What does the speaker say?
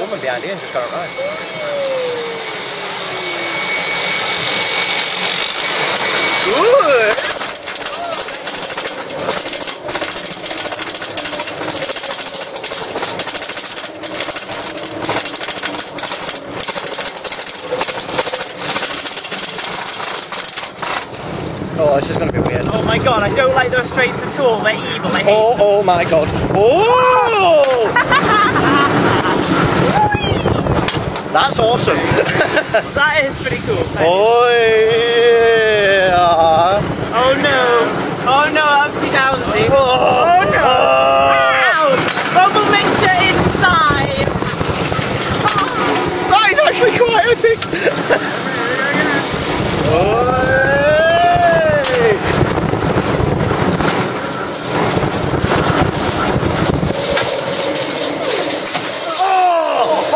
woman behind you and just got it right. Good! Oh, this is going to be weird. Oh my god, I don't like those straights at all. They're evil. I hate them. Oh my god. Oh! That's awesome. That is pretty cool. Oh yeah. Oh no. Oh no, upsy downsy. Oh no. Ow! Bubble mixture inside. That is actually quite epic.